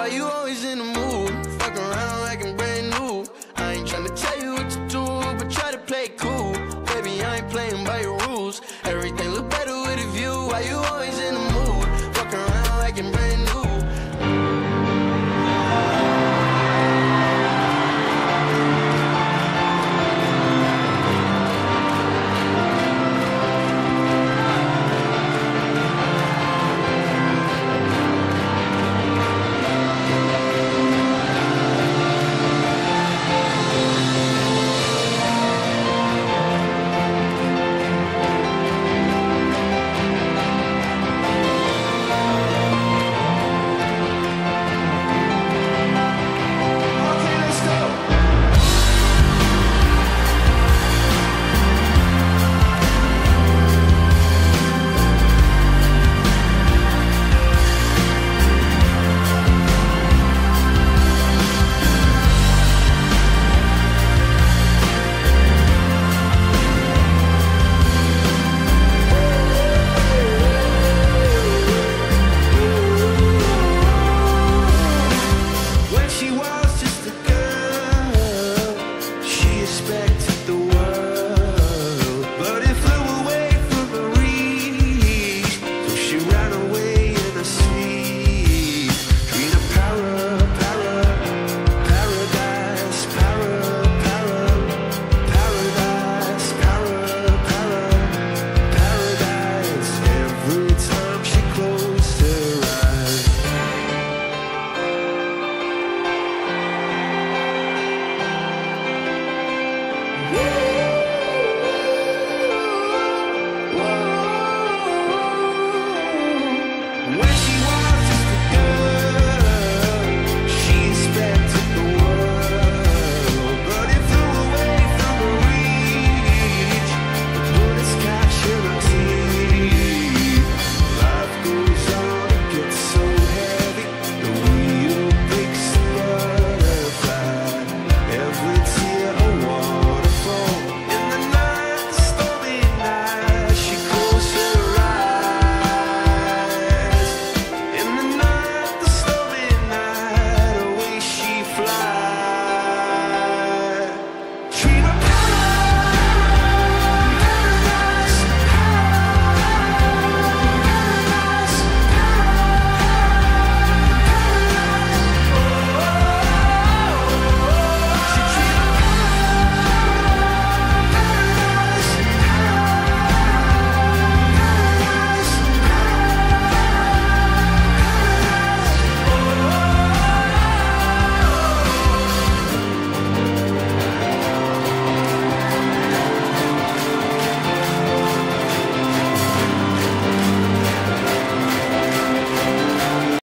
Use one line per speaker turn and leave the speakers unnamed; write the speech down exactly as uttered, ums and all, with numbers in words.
why you always in the mood? Fuck around like I'm brand new. I ain't tryna tell you what to do, but try to play it cool. Baby, I ain't playing by your rules. Everything look better with a view. Why you always in the mood? Fuck around like I'm brand new.